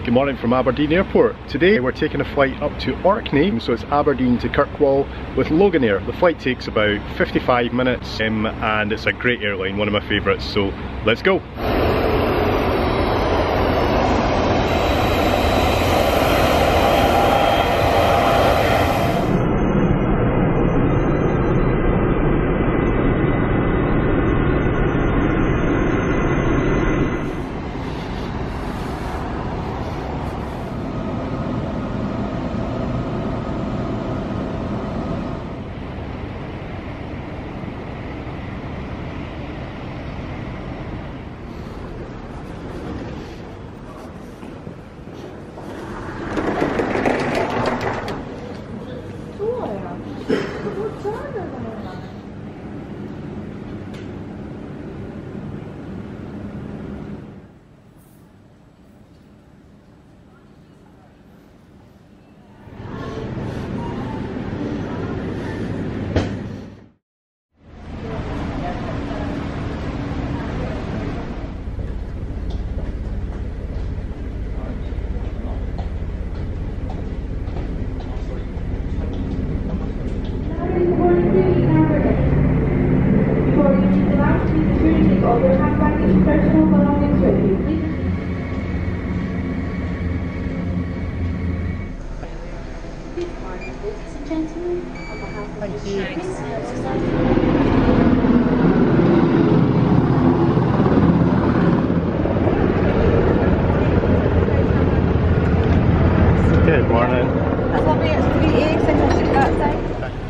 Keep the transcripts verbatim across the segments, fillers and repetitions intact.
Good morning from Aberdeen Airport. Today we're taking a flight up to Orkney, so it's Aberdeen to Kirkwall with Loganair. The flight takes about fifty-five minutes um, and it's a great airline, one of my favourites, so let's go. Thank you. Good morning. That's lovely, it's three eggs, I can shoot that side.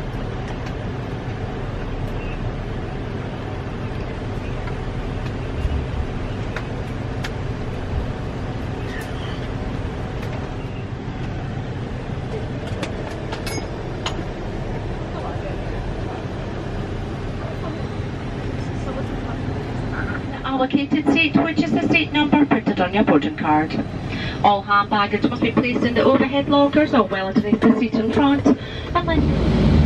Allocated seat, which is the seat number printed on your boarding card. All hand baggage must be placed in the overhead lockers or well underneath the seat in front. And